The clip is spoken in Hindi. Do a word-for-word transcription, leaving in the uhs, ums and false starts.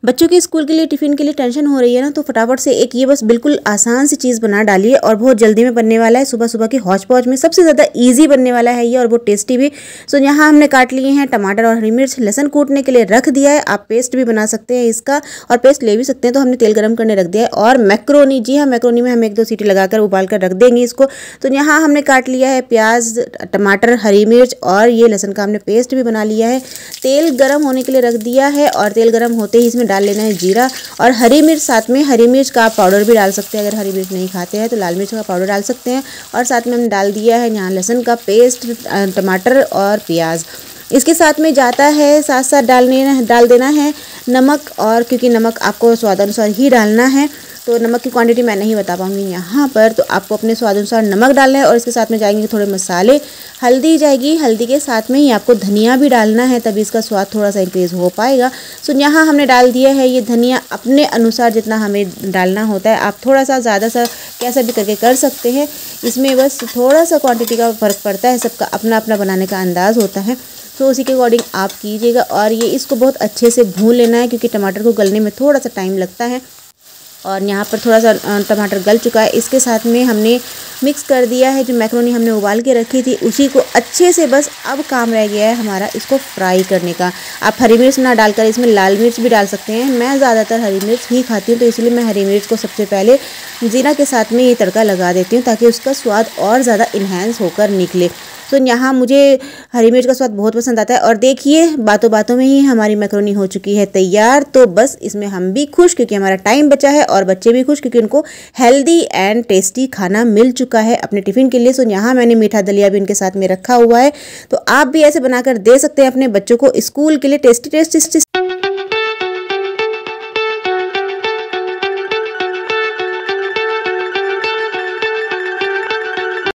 बच्चों के स्कूल के लिए टिफ़िन के लिए टेंशन हो रही है ना, तो फटाफट से एक ये बस बिल्कुल आसान सी चीज़ बना डालिए और बहुत जल्दी में बनने वाला है। सुबह सुबह के हौच पौच में सबसे ज़्यादा इजी बनने वाला है ये, और बहुत टेस्टी भी। सो यहाँ हमने काट लिए हैं टमाटर और हरी मिर्च, लहसुन कूटने के लिए रख दिया है। आप पेस्ट भी बना सकते हैं इसका, और पेस्ट ले भी सकते हैं। तो हमने तेल गर्म करने रख दिया है। और मैक्रोनी, जी हाँ, मैक्रोनी में हम एक दो सीटी लगाकर उबाल कर रख देंगे इसको। तो यहाँ हमने काट लिया है प्याज, टमाटर, हरी मिर्च और ये लहसुन का हमने पेस्ट भी बना लिया है। तेल गर्म होने के लिए रख दिया है, और तेल गर्म होते ही इसमें डाल लेना है जीरा और हरी मिर्च। साथ में हरी मिर्च का आप पाउडर भी डाल सकते हैं, अगर हरी मिर्च नहीं खाते हैं तो लाल मिर्च का पाउडर डाल सकते हैं। और साथ में हमने डाल दिया है यहाँ लहसुन का पेस्ट, टमाटर और प्याज। इसके साथ में जाता है, साथ साथ डालने डाल देना है नमक, और क्योंकि नमक आपको स्वादानुसार ही डालना है, तो नमक की क्वांटिटी मैं नहीं बता पाऊंगी यहाँ पर, तो आपको अपने स्वाद अनुसार नमक डालना है। और इसके साथ में जाएंगे थोड़े मसाले, हल्दी जाएगी, हल्दी के साथ में ही आपको धनिया भी डालना है, तभी इसका स्वाद थोड़ा सा इंक्रीज़ हो पाएगा। सो यहाँ हमने डाल दिया है ये धनिया अपने अनुसार, जितना हमें डालना होता है। आप थोड़ा सा ज़्यादा सा कैसा भी करके कर सकते हैं, इसमें बस थोड़ा सा क्वान्टिटी का फ़र्क पड़ता है, सबका अपना अपना बनाने का अंदाज़ होता है। तो उसी के अकॉर्डिंग आप कीजिएगा। और ये इसको बहुत अच्छे से भून लेना है, क्योंकि टमाटर को गलने में थोड़ा सा टाइम लगता है। और यहाँ पर थोड़ा सा टमाटर गल चुका है। इसके साथ में हमने मिक्स कर दिया है जो मैक्रोनी हमने उबाल के रखी थी, उसी को अच्छे से, बस अब काम रह गया है हमारा इसको फ्राई करने का। आप हरी मिर्च ना डालकर इसमें लाल मिर्च भी डाल सकते हैं। मैं ज़्यादातर हरी मिर्च ही खाती हूँ, तो इसलिए मैं हरी मिर्च को सबसे पहले जीरा के साथ में ये तड़का लगा देती हूँ, ताकि उसका स्वाद और ज़्यादा इन्हेंस होकर निकले। तो यहाँ मुझे हरी मिर्च का स्वाद बहुत पसंद आता है। और देखिए, बातों बातों में ही हमारी मैक्रोनी हो चुकी है तैयार। तो बस इसमें हम भी खुश, क्योंकि हमारा टाइम बचा है, और बच्चे भी खुश, क्योंकि उनको हेल्दी एंड टेस्टी खाना मिल चुका है अपने टिफ़िन के लिए। सो यहाँ मैंने मीठा दलिया भी इनके साथ में रखा हुआ है, तो आप भी ऐसे बनाकर दे सकते हैं अपने बच्चों को स्कूल के लिए टेस्टी टेस्टी